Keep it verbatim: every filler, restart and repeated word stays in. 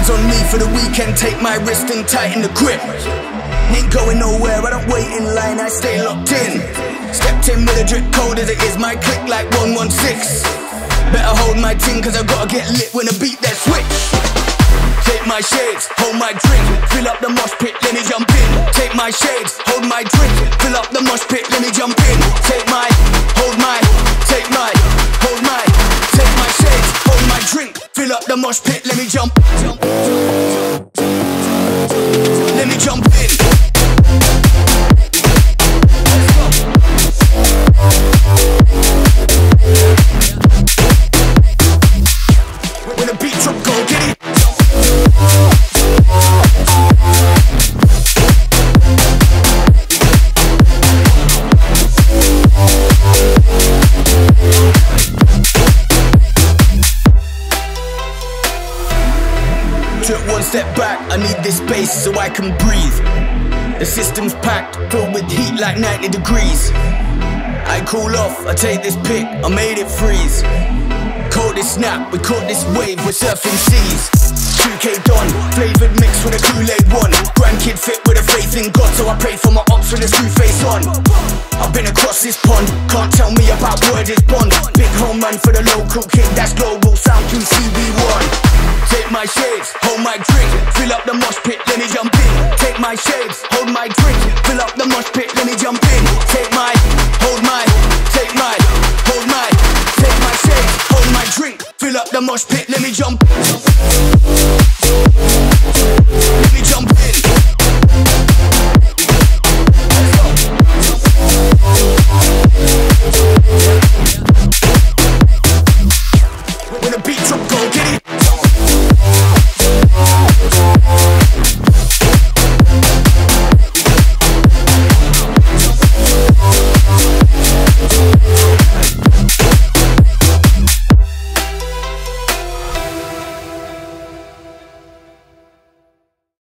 Hands on me for the weekend, take my wrist and tighten the grip. Ain't going nowhere, I don't wait in line, I stay locked in. Stepped in with a drip cold as it is, my click like one one six. Better hold my ting cause I gotta get lit when I beat that switch. Take my shades, hold my drink, fill up the mosh pit, let me jump in. Take my shades, hold my drink, fill up the mosh pit, let me jump in. Take my, hold my, take my, hold my, take my shades, hold my drink, fill up the mosh pit, let me jump. Let me jump in. When the beat drop, go get it. Took one step back, I need this space so I can breathe. The system's packed, filled with heat like ninety degrees. I cool off, I take this pick, I made it freeze. Caught this snap, we caught this wave, we're surfing seas. two K Don, flavoured mix with a Kool-Aid one. Grandkid fit with a faith in God, so I pray for my ops with a screw face on. I've been across this pond, can't tell me about word is bond. Big home run for the local kid, that's global sound Q C B one. Take my shades, hold my drink, fill up the mosh pit, let me jump in. Take my shades, hold my drink, fill up the mosh pit, let me jump in. Take my, hold my, take my, hold my, take my shades, hold my drink, fill up the mosh pit, let me jump. Let me jump.